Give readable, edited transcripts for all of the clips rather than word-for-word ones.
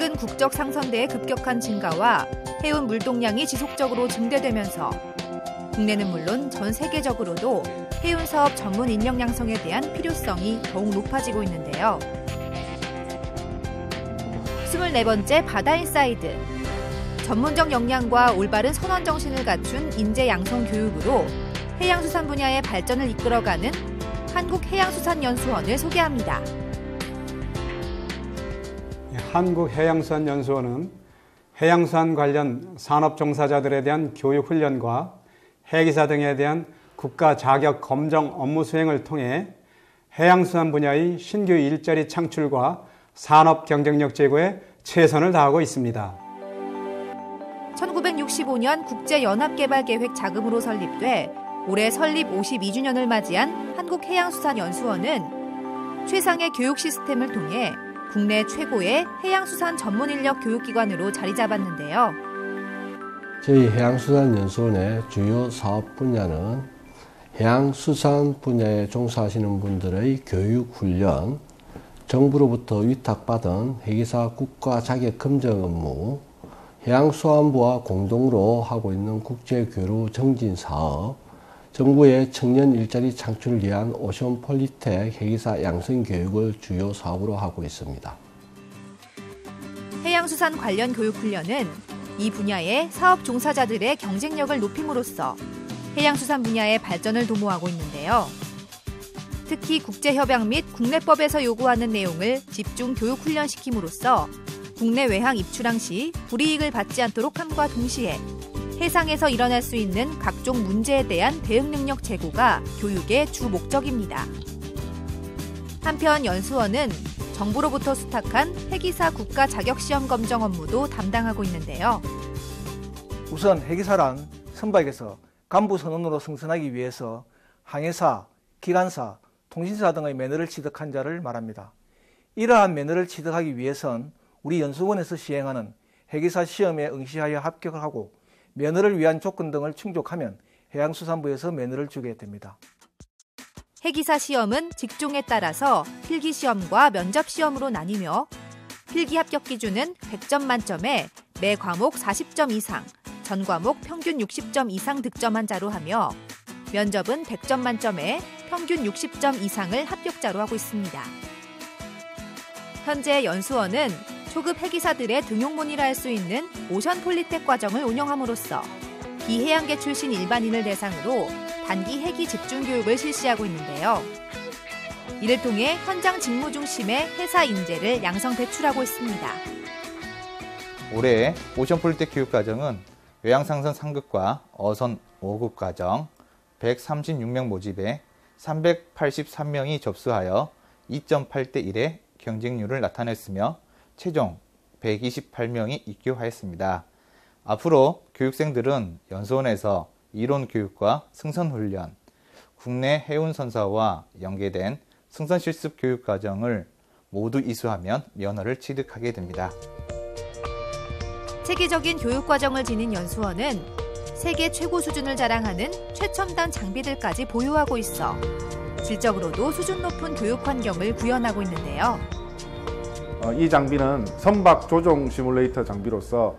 최근 국적 상선대의 급격한 증가와 해운 물동량이 지속적으로 증대되면서 국내는 물론 전 세계적으로도 해운 사업 전문 인력 양성에 대한 필요성이 더욱 높아지고 있는데요. 24번째 바다인사이드. 전문적 역량과 올바른 선원 정신을 갖춘 인재 양성 교육으로 해양수산 분야의 발전을 이끌어가는 한국해양수산연수원을 소개합니다. 한국해양수산연수원은 해양수산 관련 산업 종사자들에 대한 교육 훈련과 해기사 등에 대한 국가 자격 검정 업무 수행을 통해 해양수산 분야의 신규 일자리 창출과 산업 경쟁력 제고에 최선을 다하고 있습니다. 1965년 국제연합개발계획 자금으로 설립돼 올해 설립 52주년을 맞이한 한국해양수산연수원은 최상의 교육 시스템을 통해 국내 최고의 해양수산 전문인력 교육기관으로 자리 잡았는데요. 저희 해양수산연수원의 주요 사업 분야는 해양수산 분야에 종사하시는 분들의 교육훈련, 정부로부터 위탁받은 해기사 국가 자격 검정 업무, 해양수산부와 공동으로 하고 있는 국제교류 정진 사업, 정부의 청년 일자리 창출을 위한 오션 폴리텍 해기사 양성 교육을 주요 사업으로 하고 있습니다. 해양수산 관련 교육훈련은 이 분야의 사업 종사자들의 경쟁력을 높임으로써 해양수산 분야의 발전을 도모하고 있는데요. 특히 국제협약 및 국내법에서 요구하는 내용을 집중 교육훈련시킴으로써 국내 외항 입출항 시 불이익을 받지 않도록 함과 동시에 해상에서 일어날 수 있는 각종 문제에 대한 대응 능력 제고가 교육의 주 목적입니다. 한편 연수원은 정부로부터 수탁한 해기사 국가 자격시험 검정 업무도 담당하고 있는데요. 우선 해기사란 선박에서 간부 선원으로 승선하기 위해서 항해사, 기관사, 통신사 등의 면허를 취득한 자를 말합니다. 이러한 면허를 취득하기 위해선 우리 연수원에서 시행하는 해기사 시험에 응시하여 합격을 하고 면허를 위한 조건 등을 충족하면 해양수산부에서 면허를 주게 됩니다. 해기사 시험은 직종에 따라서 필기시험과 면접시험으로 나뉘며 필기 합격 기준은 100점 만점에 매 과목 40점 이상, 전 과목 평균 60점 이상 득점한 자로 하며 면접은 100점 만점에 평균 60점 이상을 합격자로 하고 있습니다. 현재 연수원은 초급 해기사들의 등용문이라 할 수 있는 오션 폴리텍 과정을 운영함으로써 비해양계 출신 일반인을 대상으로 단기 해기 집중 교육을 실시하고 있는데요. 이를 통해 현장 직무 중심의 해사 인재를 양성 배출하고 있습니다. 올해 오션 폴리텍 교육 과정은 외항상선 3급과 어선 5급 과정 136명 모집에 383명이 접수하여 2.8대 1의 경쟁률을 나타냈으며 최종 128명이 입교하였습니다. 앞으로 교육생들은 연수원에서 이론 교육과 승선 훈련, 국내 해운 선사와 연계된 승선 실습 교육 과정을 모두 이수하면 면허를 취득하게 됩니다. 체계적인 교육 과정을 지닌 연수원은 세계 최고 수준을 자랑하는 최첨단 장비들까지 보유하고 있어 질적으로도 수준 높은 교육 환경을 구현하고 있는데요. 이 장비는 선박 조종 시뮬레이터 장비로서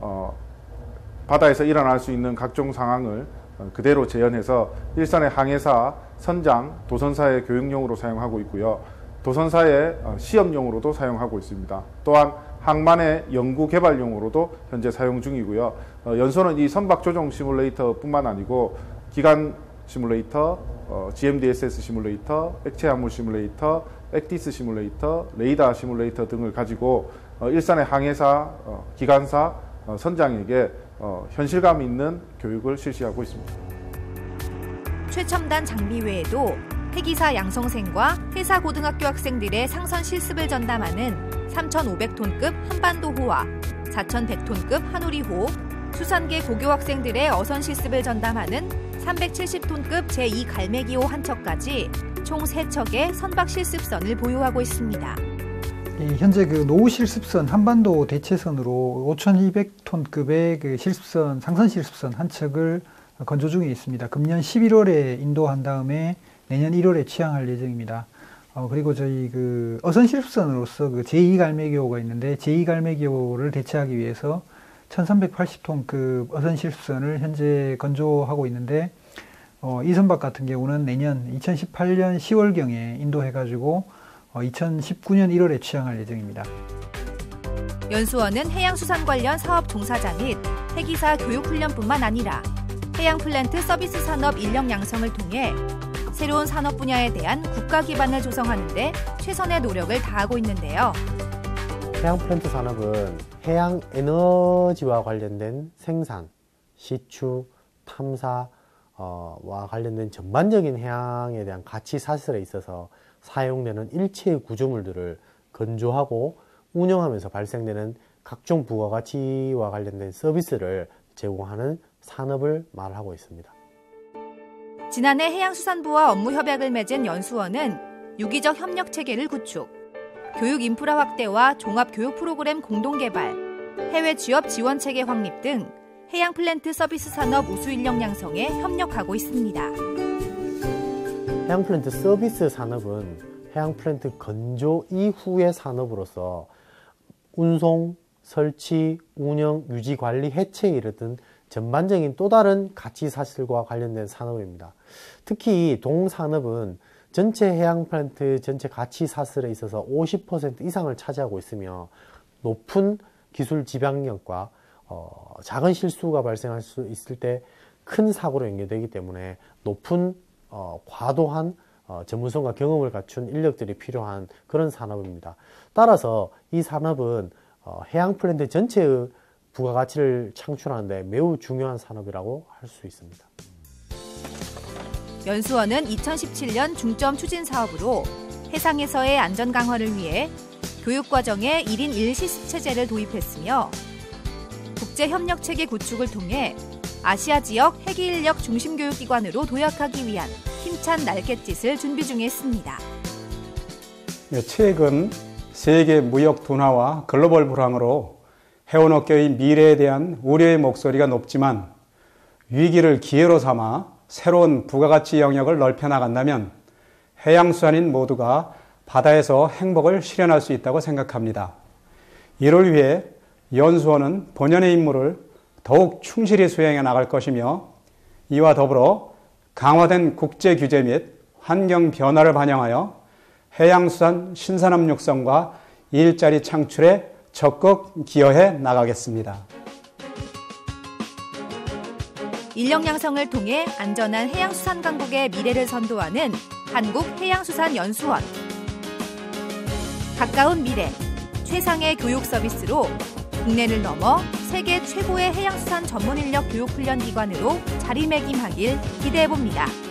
바다에서 일어날 수 있는 각종 상황을 그대로 재현해서 일선의 항해사, 선장, 도선사의 교육용으로 사용하고 있고요. 도선사의 시험용으로도 사용하고 있습니다. 또한 항만의 연구 개발용으로도 현재 사용 중이고요. 연수원은 이 선박 조종 시뮬레이터뿐만 아니고 기관 시뮬레이터, GMDSS 시뮬레이터, 액체 화물 시뮬레이터, 액티스 시뮬레이터, 레이더 시뮬레이터 등을 가지고 일선의 항해사, 기관사, 선장에게 현실감 있는 교육을 실시하고 있습니다. 최첨단 장비 외에도 해기사 양성생과 해사고등학교 학생들의 상선 실습을 전담하는 3,500톤급 한반도호와 4,100톤급 한우리호, 수산계 고교 학생들의 어선 실습을 전담하는 370톤급 제2갈매기호 한 척까지 총 3척의 선박 실습선을 보유하고 있습니다. 현재 그 노후 실습선 한반도 대체선으로 5,200톤급의 그 실습선, 상선 실습선 한 척을 건조 중에 있습니다. 금년 11월에 인도한 다음에 내년 1월에 취항할 예정입니다. 그리고 저희 그 어선실습선으로서 그 제2갈매기호가 있는데 제2갈매기호를 대체하기 위해서 1380톤급 어선실습선을 현재 건조하고 있는데 이 선박 같은 경우는 내년 2018년 10월경에 인도해가지고 2019년 1월에 취항할 예정입니다. 연수원은 해양수산 관련 사업 종사자 및 해기사 교육훈련뿐만 아니라 해양 플랜트 서비스 산업 인력 양성을 통해 새로운 산업 분야에 대한 국가 기반을 조성하는 데 최선의 노력을 다하고 있는데요. 해양 플랜트 산업은 해양 에너지와 관련된 생산, 시추, 탐사, 와 관련된 전반적인 해양에 대한 가치 사슬에 있어서 사용되는 일체의 구조물들을 건조하고 운영하면서 발생되는 각종 부가가치와 관련된 서비스를 제공하는 산업을 말하고 있습니다. 지난해 해양수산부와 업무 협약을 맺은 연수원은 유기적 협력 체계를 구축, 교육 인프라 확대와 종합 교육 프로그램 공동 개발, 해외 취업 지원 체계 확립 등 해양 플랜트 서비스 산업 우수 인력 양성에 협력하고 있습니다. 해양 플랜트 서비스 산업은 해양 플랜트 건조 이후의 산업으로서 운송, 설치, 운영, 유지, 관리, 해체에 이르던 전반적인 또 다른 가치 사실과 관련된 산업입니다. 특히 동산업은 전체 해양 플랜트 전체 가치 사슬에 있어서 50% 이상을 차지하고 있으며 높은 기술 지방력과 작은 실수가 발생할 수 있을 때 큰 사고로 연결되기 때문에 높은 과도한 전문성과 경험을 갖춘 인력들이 필요한 그런 산업입니다. 따라서 이 산업은 해양 플랜트 전체의 부가가치를 창출하는 데 매우 중요한 산업이라고 할 수 있습니다. 연수원은 2017년 중점 추진 사업으로 해상에서의 안전 강화를 위해 교육과정에 1인 1실습 체제를 도입했으며 국제협력체계 구축을 통해 아시아 지역 해기인력 중심교육기관으로 도약하기 위한 힘찬 날갯짓을 준비 중에 있습니다. 최근 세계 무역 둔화와 글로벌 불황으로 해운업계의 미래에 대한 우려의 목소리가 높지만 위기를 기회로 삼아 새로운 부가가치 영역을 넓혀나간다면 해양수산인 모두가 바다에서 행복을 실현할 수 있다고 생각합니다. 이를 위해 연수원은 본연의 임무를 더욱 충실히 수행해 나갈 것이며 이와 더불어 강화된 국제 규제 및 환경 변화를 반영하여 해양수산 신산업 육성과 일자리 창출에 적극 기여해 나가겠습니다. 인력 양성을 통해 안전한 해양수산 강국의 미래를 선도하는 한국해양수산연수원. 가까운 미래, 최상의 교육 서비스로 국내를 넘어 세계 최고의 해양수산 전문 인력 교육 훈련 기관으로 자리매김하길 기대해봅니다.